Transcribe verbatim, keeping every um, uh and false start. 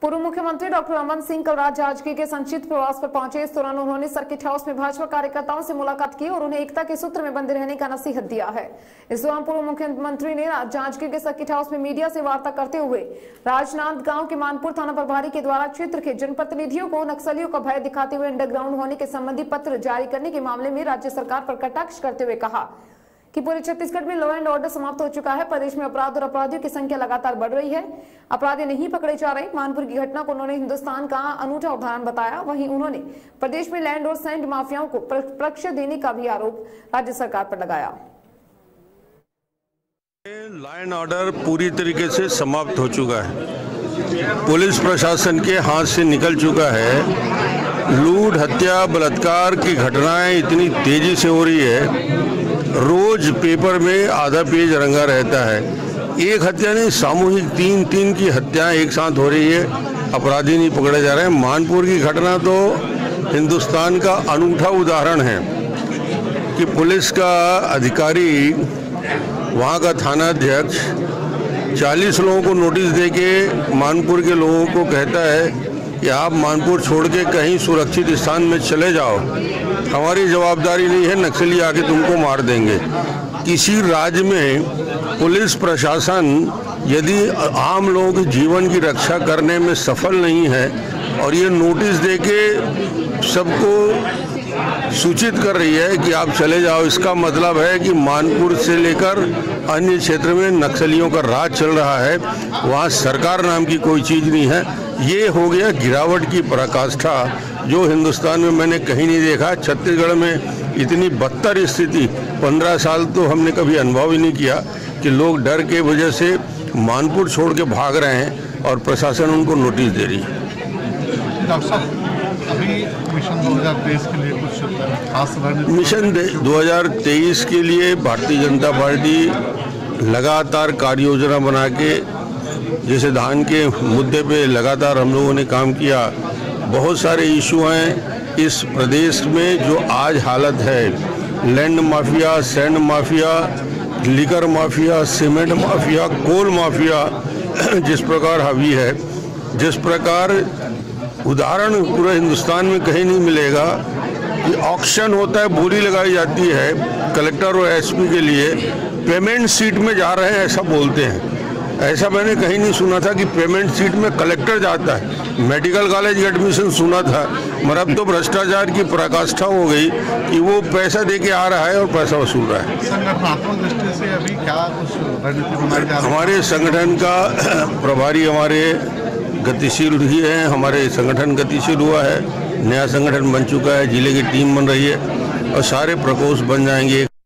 पूर्व मुख्यमंत्री डॉक्टर रमन सिंह कल रात जांजगीर के संक्षिप्त प्रवास पर पहुंचे। इस दौरान उन्होंने सर्किट हाउस में भाजपा कार्यकर्ताओं से मुलाकात की और उन्हें एकता के सूत्र में बंधे रहने का नसीहत दिया है। इस दौरान पूर्व मुख्यमंत्री ने जांजगीर के सर्किट हाउस में मीडिया से वार्ता करते हुए राजनांदगांव के मानपुर थाना प्रभारी के द्वारा क्षेत्र के जनप्रतिनिधियों को नक्सलियों का भय दिखाते हुए अंडरग्राउंड होने के संबंधी पत्र जारी करने के मामले में राज्य सरकार पर कटाक्ष करते हुए कहा कि पूरे छत्तीसगढ़ में लॉ एंड ऑर्डर समाप्त हो चुका है। प्रदेश में अपराध और अपराधियों की संख्या लगातार बढ़ रही है, अपराधी नहीं पकड़े जा रहे। मानपुर की घटना को उन्होंने हिंदुस्तान का अनूठा उदाहरण बताया। वहीं उन्होंने प्रदेश में लैंड और सैंड माफियाओं को प्रशिक्षण देने का भी आरोप राज्य सरकार पर लगाया। लॉ एंड ऑर्डर पूरी तरीके से समाप्त हो चुका है, पुलिस प्रशासन के हाथ से निकल चुका है। लूट, हत्या, बलात्कार की घटनाएं इतनी तेजी से हो रही है, रोज पेपर में आधा पेज रंगा रहता है। एक हत्या नहीं, सामूहिक तीन तीन की हत्याएं एक साथ हो रही है, अपराधी नहीं पकड़े जा रहे हैं। मानपुर की घटना तो हिंदुस्तान का अनूठा उदाहरण है कि पुलिस का अधिकारी, वहाँ का थाना अध्यक्ष चालीस लोगों को नोटिस देके मानपुर के लोगों को कहता है कि आप मानपुर छोड़ के कहीं सुरक्षित स्थान में चले जाओ, हमारी जवाबदारी नहीं है, नक्सली आके तुमको मार देंगे। किसी राज्य में पुलिस प्रशासन यदि आम लोगों के जीवन की रक्षा करने में सफल नहीं है और ये नोटिस देके सबको सूचित कर रही है कि आप चले जाओ, इसका मतलब है कि मानपुर से लेकर अन्य क्षेत्र में नक्सलियों का राज चल रहा है, वहाँ सरकार नाम की कोई चीज़ नहीं है। ये हो गया गिरावट की पराकाष्ठा जो हिंदुस्तान में मैंने कहीं नहीं देखा। छत्तीसगढ़ में इतनी बदतर स्थिति पंद्रह साल तो हमने कभी अनुभव ही नहीं किया कि लोग डर के वजह से मानपुर छोड़ के भाग रहे हैं और प्रशासन उनको नोटिस दे रही है। डॉक्टर साहब, अभी मिशन दो हज़ार तेईस के लिए कुछ खास मिशन दो हज़ार तेईस के लिए भारतीय जनता पार्टी लगातार कार्य योजना बना के, जैसे धान के मुद्दे पे लगातार हम लोगों ने काम किया। बहुत सारे इशू हैं इस प्रदेश में जो आज हालत है, land mafia, sand mafia, liquor mafia, cement mafia, coal mafia जिस प्रकार हावी है, जिस प्रकार उदाहरण पूरे हिंदुस्तान में कहीं नहीं मिलेगा कि ऑक्शन होता है, बोली लगाई जाती है कलेक्टर और एसपी के लिए, पेमेंट सीट में जा रहे हैं ऐसा बोलते हैं। ऐसा मैंने कहीं नहीं सुना था कि पेमेंट सीट में कलेक्टर जाता है। मेडिकल कॉलेज एडमिशन सुना था, मगर अब तो भ्रष्टाचार की पराकाष्ठा हो गई कि वो पैसा दे के आ रहा है और पैसा वसूल रहा है। संगठनात्मक दृष्टि से अभी क्या कुछ रणनीति बनाई जा रही है? हमारे संगठन का प्रभारी हमारे गतिशील ही है, हमारे संगठन गतिशील हुआ है, नया संगठन बन चुका है, जिले की टीम बन रही है और सारे प्रकोष्ठ बन जाएंगे।